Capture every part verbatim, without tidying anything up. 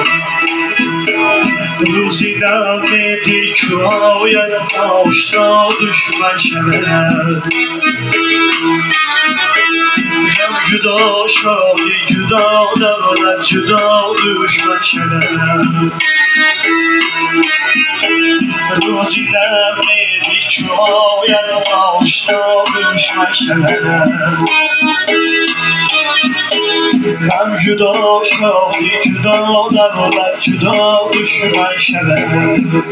روزی نقمه چاید آشنا دشمن شود هم جدا شادی جدا دولت جدا دشمن شود روزی نقمه چاید آشنا دشمن شود هم جدا شادی جدا دولت جدا دشمن شود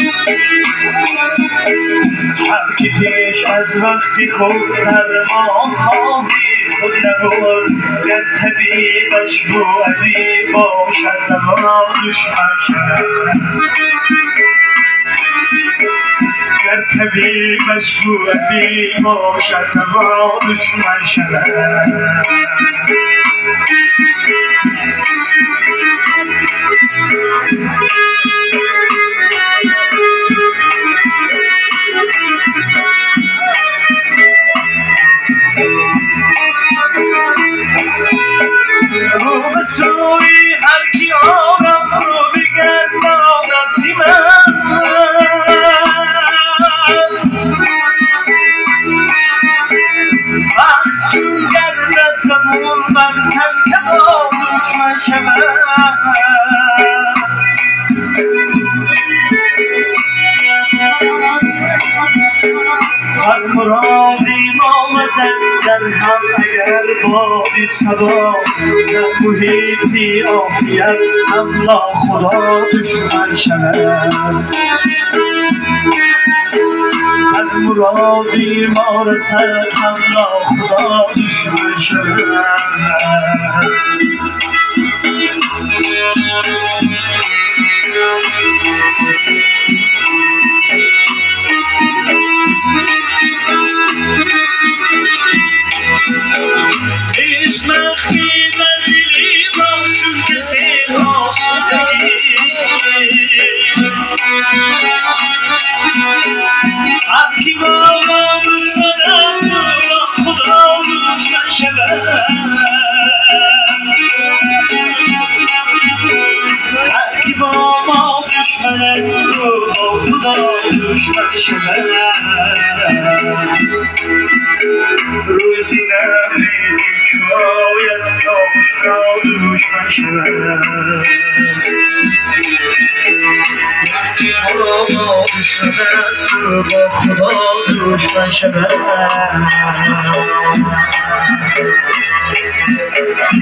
هر که پیش از وقتی خود در ما خواهی خود نبود گر طبیبش بو علی باشد دوا دشمن شود گر طبیبش بو علی باشد دوا دشمن شود رو به سوی هر کی آرم رو بگردانم زی من وقت چون گردد زبون بر تن کبا دشمن شود هر مرادی ما مزد در هم اگر بادی سبا در محیطی عافیت هم لا خدا دشمن شود هر مرادی ما رسد هم لا خدا دشمن شود هرکی با ما دشمن است خدا دشمن شود هرکی با ما دشمن است خدا دشمن شود روزی نبیدی چاید آشنا دشمن شود با دشمن است با خدا دشمن شود